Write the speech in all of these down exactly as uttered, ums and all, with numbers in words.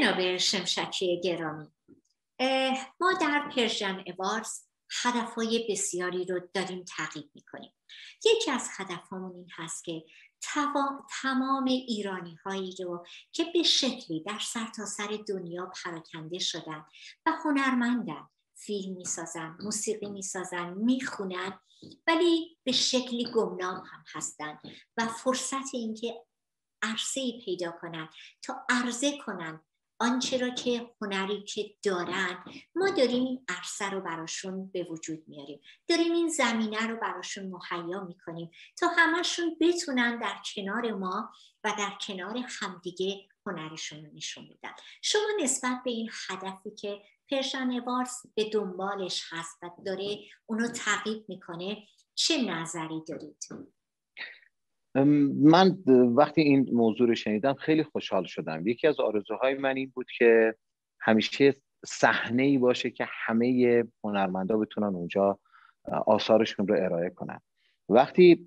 جناب شمشکی گرامی، ما در پرژن اواردز هدفهای بسیاری رو داریم تعقیب میکنیم. یکی از هدفهامون این هست که تمام ایرانی هایی رو که به شکلی در سرتاسر دنیا پراکنده شدن و هنرمندن، فیلم میسازن، موسیقی میسازن، میخونن، ولی به شکلی گمنام هم هستن و فرصت اینکه عرصه‌ای پیدا کنن تا عرضه کنن آنچه را که هنری که دارن، ما داریم این عرصه رو براشون به وجود میاریم، داریم این زمینه رو براشون مهیا میکنیم تا همشون بتونن در کنار ما و در کنار همدیگه هنرشون رو نشون بدن. شما نسبت به این هدفی که پرژن اواردز به دنبالش هست و داره اونو تعقیب میکنه چه نظری دارید؟ من وقتی این موضوع رو شنیدم خیلی خوشحال شدم. یکی از آرزوهای من این بود که همیشه صحنه‌ای باشه که همه هنرمندا بتونن اونجا آثارشون رو ارائه کنن. وقتی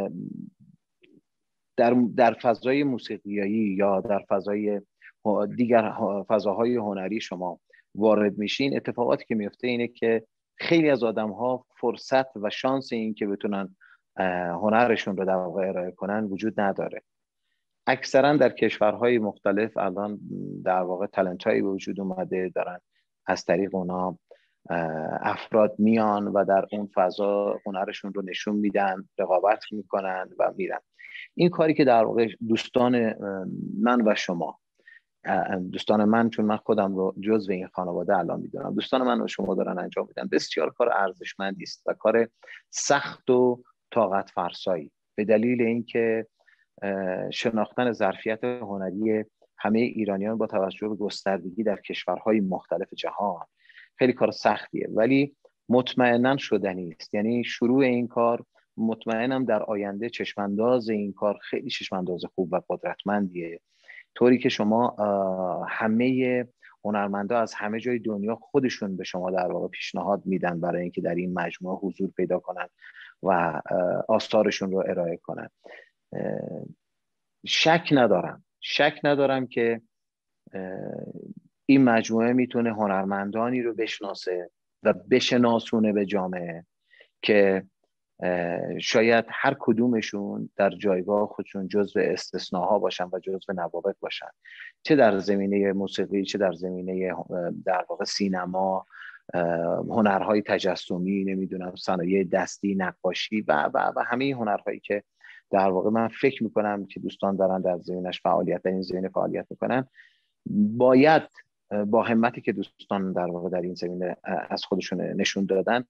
در در فضای موسیقیایی یا در فضای دیگر فضاهای هنری شما وارد میشین، اتفاقاتی که میفته اینه که خیلی از آدم‌ها فرصت و شانس این که بتونن هنرشون رو در واقع ارائه کنن وجود نداره. اکثرا در کشورهای مختلف الان در واقع تالنت هایی به وجود اومده، دارن از طریق اونا افراد میان و در اون فضا هنرشون رو نشون میدن، رقابت میکنن و میرن. این کاری که در واقع دوستان من و شما، دوستان من چون من خودم رو جزو این خانواده الان میدونم، دوستان من و شما دارن انجام میدن، بسیار کار ارزشمندی است و کار سخت و طاقت فرسایی، به دلیل اینکه شناختن ظرفیت هنری همه ایرانیان با توجه به گستردگی در کشورهای مختلف جهان خیلی کار سختیه، ولی مطمئناً شدنی است. یعنی شروع این کار مطمئنم در آینده چشمانداز این کار خیلی چشمانداز خوب و قدرتمندیه، طوری که شما همه هنرمندا از همه جای دنیا خودشون به شما در واقع پیشنهاد میدن برای اینکه در این مجموعه حضور پیدا کنن و آثارشون رو ارائه کنن. شک ندارم شک ندارم که این مجموعه میتونه هنرمندانی رو بشناسه و بشناسونه به جامعه که شاید هر کدومشون در جایگاه خودشون جزو استثناها باشن و جزو نوابغ باشن، چه در زمینه موسیقی، چه در زمینه در واقع سینما، هنرهای تجسمی، نمیدونم صنایع دستی، نقاشی و و و همه هنرهایی که در واقع من فکر میکنم که دوستان دارن در زمینش فعالیت در این زمینه فعالیت میکنن، باید با همتی که دوستان در واقع در این زمینه از خودشون نشون دادن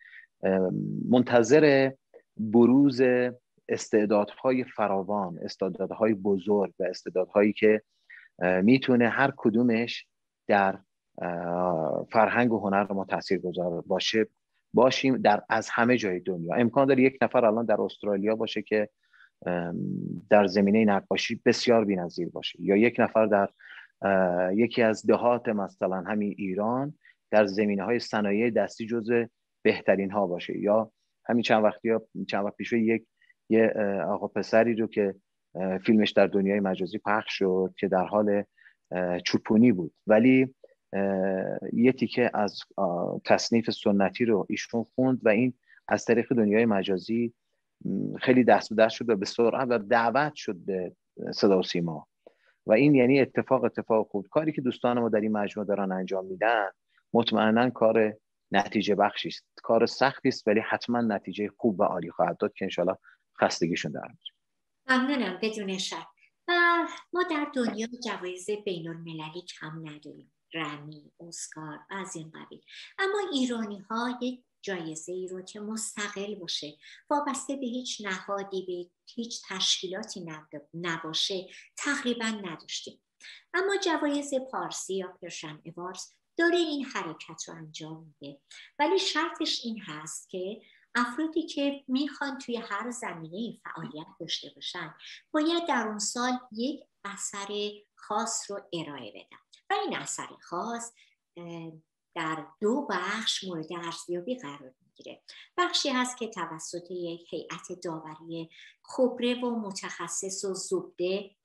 منتظر بروز استعدادهای فراوان، استعدادهای بزرگ و استعدادهایی که میتونه هر کدومش در فرهنگ و هنر ما تاثیرگذار باشه باشیم در از همه جای دنیا. امکان داره یک نفر الان در استرالیا باشه که در زمینه نقاشی بسیار بی‌نظیر باشه، یا یک نفر در یکی از دهات مثلا همین ایران در زمینه‌های صنایع دستی جزو بهترین ها باشه، یا همین چند وقتی ها چند وقت پیش یک یه آقا پسری رو که فیلمش در دنیای مجازی پخش شد که در حال چوپونی بود، ولی یه تیکه از تصنیف سنتی رو ایشون خوند و این از طریق دنیای مجازی خیلی دست به دست شد و به سرعت و دعوت شد به صدا و سیما و این یعنی اتفاق اتفاق خوب. کاری که دوستان ما در این مجموعه دارن انجام میدن مطمئناً کار نتیجه بخشی است، کار سختی است ولی حتما نتیجه خوب و عالی خواهد داد که انشالله خستگیشون در میاد. ممنونم. بدون شک. و ما در دنیا جوایز بین المللی کم نداریم، رمی، اسکار و از این قبیل، اما ایرانی ها یک جایزه ای رو که مستقل باشه، وابسته به هیچ نهادی، به هیچ تشکیلاتی نباشه تقریبا نداشتیم. اما جوایز پارسی یا پرژن اواردز داره این حرکت رو انجام میده، ولی شرطش این هست که افرادی که میخوان توی هر زمینه فعالیت داشته باشن باید در اون سال یک اثر خاص رو ارائه بدن و این اثر خاص در دو بخش مورد ارزیابی قرار میگیره. بخشی هست که توسط یک هیئت داوری خبره و متخصص و زبده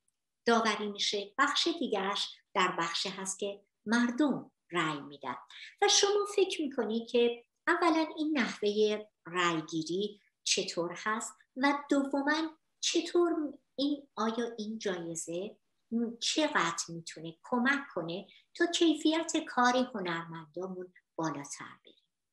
داوری میشه، بخش دیگرش در بخش هست که مردم رأی میدن. و شما فکر میکنید که اولا این نحوه رأی گیری چطور هست و دوما چطور این آیا این جایزه چقدر میتونه کمک کنه تا کیفیت کار هنرمندامون بالاتر بره؟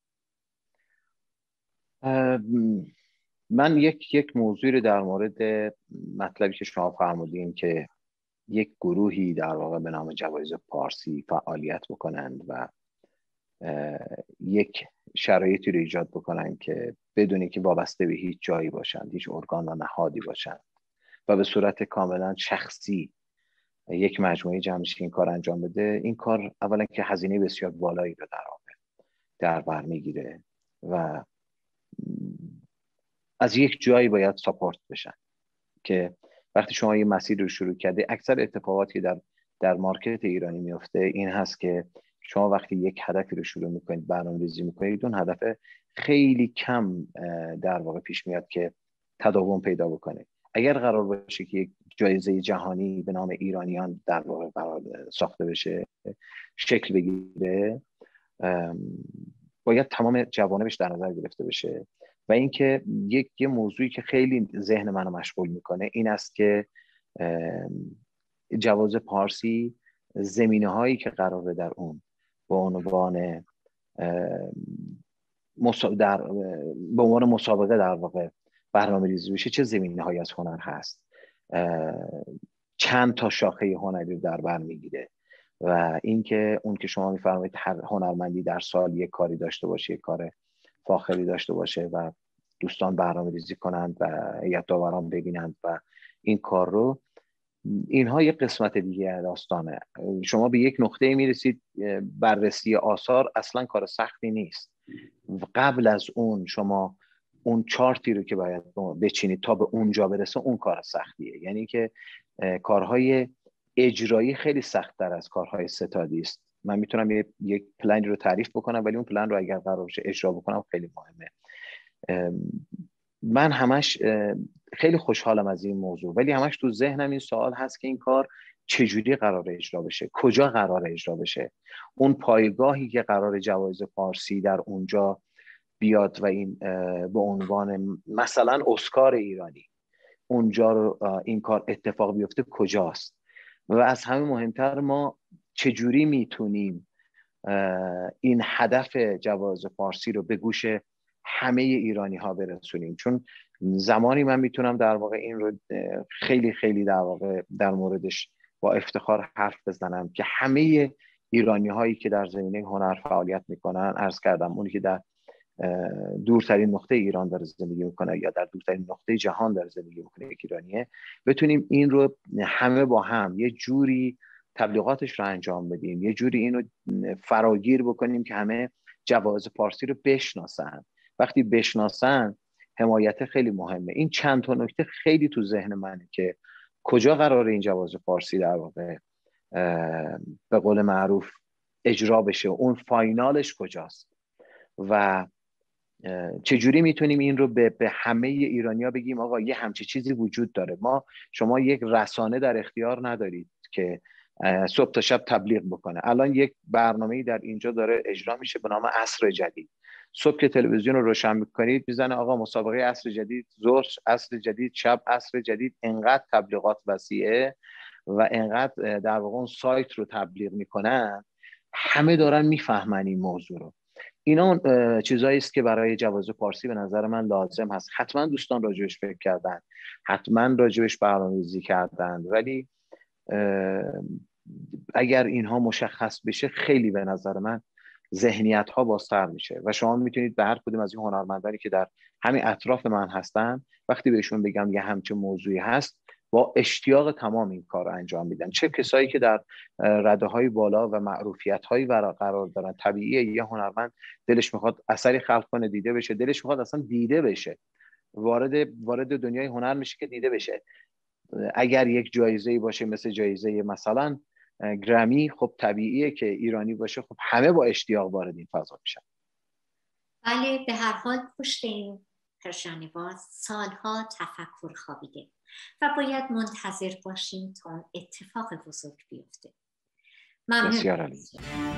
من یک یک موضوعی رو در مورد مطلبی که شما فرمودین که یک گروهی در واقع به نام جوایز پارسی فعالیت بکنند و یک شرایطی رو ایجاد بکنن که بدونی که وابسته به هیچ جایی باشند، هیچ ارگان و نهادی باشند و به صورت کاملا شخصی یک مجموعه جمعش این کار انجام بده، این کار اولا که هزینه بسیار بالایی رو در واقع در بر میگیره و از یک جایی باید ساپورت بشن که وقتی شما یه مسیر رو شروع کرده، اکثر اتفاقاتی که در در مارکت ایرانی میفته این هست که شما وقتی یک هدفی رو شروع میکنید، برنامه‌ریزی میکنید، اون هدف خیلی کم در واقع پیش میاد که تداوم پیدا بکنه. اگر قرار باشه که یک جایزه جهانی به نام ایرانیان در واقع قرار ساخته بشه، شکل بگیره، باید تمام جوانبش در نظر گرفته بشه. و اینکه یک یه موضوعی که خیلی ذهن منو مشغول میکنه این است که جواز پارسی زمینه هایی که قراره در اون به عنوان در به عنوان مسابقه در واقع برنامه ریزی بشه، چه زمینه هایی از هنر هست، چند تا شاخه هنری رو در بر میگیره و اینکه اون که شما میفرمایید هر هنرمندی در سال یک کاری داشته باشه، یک کار فاخری داشته باشه و دوستان برنامه ریزی کنند و هیئت داوران ببینند و این کار رو، اینها یک قسمت دیگه داستانه. شما به یک نقطه میرسید، بررسی آثار اصلا کار سختی نیست. قبل از اون شما اون چارتی رو که باید بچینید تا به اونجا برسه، اون کار سختیه. یعنی که کارهای اجرایی خیلی سخت‌تر از کارهای ستادی است. من میتونم یک پلانی رو تعریف بکنم ولی اون پلن رو اگر قرار باشه اجرا بکنم خیلی مهمه. من همش خیلی خوشحالم از این موضوع، ولی همش تو ذهنم این سوال هست که این کار چجوری قرار اجرا بشه، کجا قرار اجرا بشه، اون پایگاهی که قرار جوایز پارسی در اونجا بیاد و این به عنوان مثلا اسکار ایرانی اونجا رو این کار اتفاق بیفته کجاست. و از همه مهمتر ما چجوری میتونیم این هدف جواز پارسی رو به گوش همه ایرانی ها برسونیم. چون زمانی من میتونم در واقع این رو خیلی خیلی در واقع در موردش با افتخار حرف بزنم که همه ایرانی هایی که در زمینه هنر فعالیت میکنن، عرض کردم اونی که در دورترین نقطه ایران داره زندگی میکنه یا در دورترین نقطه جهان داره زندگی میکنه یک ایرانیه، بتونیم این رو همه با هم یه جوری تبلیغاتش رو انجام بدیم، یه جوری این رو فراگیر بکنیم که همه جواز پارسی رو بشناسن. وقتی بشناسن حمایت خیلی مهمه. این چند تا نکته خیلی تو ذهن منه که کجا قراره این جواز پارسی در واقع به قول معروف اجرا بشه، اون فاینالش کجاست و چجوری میتونیم این رو به, به همه ایرانیا بگیم آقا یه همچی چیزی وجود داره. ما شما یک رسانه در اختیار ندارید که صبح تا شب تبلیغ بکنه. الان یک برنامه‌ای در اینجا داره اجرا میشه به نام عصر جدید. صبح که تلویزیون رو روشن میکنید میزنه آقا مسابقه عصر جدید، ظهر عصر جدید، شب عصر جدید. انقدر تبلیغات وسیعه و انقدر در واقع اون سایت رو تبلیغ میکنن، همه دارن میفهمن این موضوع رو. اینا چیزایی است که برای جواز پارسی به نظر من لازم هست. حتما دوستان راجبش فکر کردن، حتما راجبش برنامه‌ریزی کردن، ولی اگر اینها مشخص بشه خیلی به نظر من ذهنیت ها بازتر میشه و شما میتونید به هر کدوم از این هنرمندانی که در همین اطراف من هستن وقتی بهشون بگم یه همچین موضوعی هست، با اشتیاق تمام این کار رو انجام میدن. چه کسایی که در رده های بالا و معروفیت هایی قرار دارن. طبیعیه یه هنرمند دلش میخواد اثری خلق کنه، دیده بشه، دلش میخواد اصلا دیده بشه، وارد وارد دنیای هنر میشه که دیده بشه. اگر یک جایزه‌ای باشه مثل جایزه مثلا گرمی، خب طبیعیه که ایرانی باشه، خب همه با اشتیاق وارد این فضا میشن. بله، به هر حال پشت این پرشن اواردز سالها تفکر خوابیده و باید منتظر باشیم تا اون اتفاق بزرگ بیفته. ممنون. بسیار عالی.